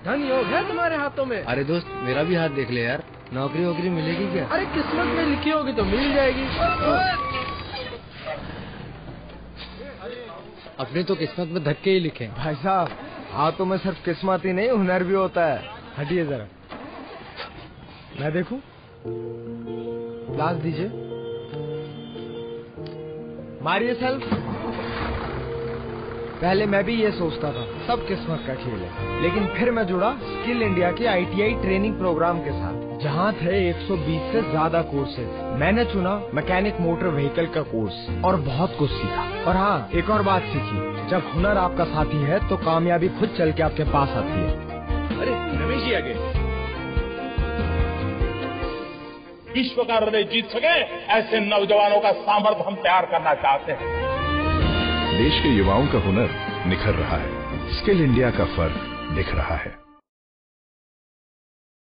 धन योग है तुम्हारे हाथों में। अरे दोस्त मेरा भी हाथ देख ले यार, नौकरी वोकरी मिलेगी क्या? अरे किस्मत में लिखी होगी तो मिल जाएगी। अपने तो किस्मत में धक्के ही लिखे। भाई साहब हाथों में सिर्फ किस्मत ही नहीं हुनर भी होता है। हटिए जरा, मैं देखूं। ग्लास दीजिए, मारिए सेल्फ। पहले मैं भी ये सोचता था सब किस्मत का खेल है, लेकिन फिर मैं जुड़ा स्किल इंडिया के ITI ट्रेनिंग प्रोग्राम के साथ, जहाँ थे 120 से ज्यादा कोर्सेज। मैंने चुना मैकेनिक मोटर व्हीकल का कोर्स और बहुत कुछ सीखा। और हाँ, एक और बात सीखी, जब हुनर आपका साथी है तो कामयाबी खुद चल के आपके पास आती है। अरे रमेश जी आगे। विश्व का हृदय जीत सके ऐसे नौजवानों का सामर्थ्य हम तैयार करना चाहते हैं। देश के युवाओं का हुनर निखर रहा है, स्किल इंडिया का फर्क दिख रहा है।